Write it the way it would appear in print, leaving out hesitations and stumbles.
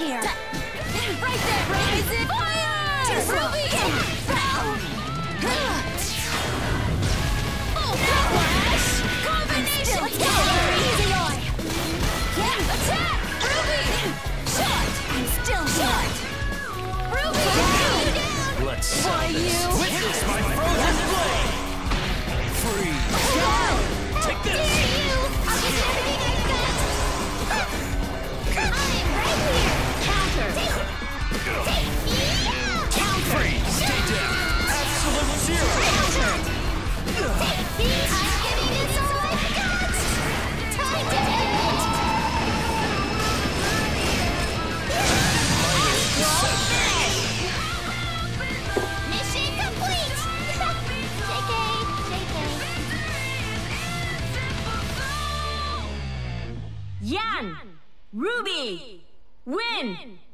here! Right there, Rise! Fire! Too slow! Oh, flash! Combination! Easy on! Yeah, attack! Ruby! Shot! I'm still shot! Ruby! Down! Let's Why you? witness my frozen blade! Freeze! Take this! Dare you! I'll give you everything I got! I'm right here! Counter! Freeze! Stay down! Absolute zero! Counter! I'm giving this all I got! Time to end it! Mission complete! JK. Yan! Ruby! Win!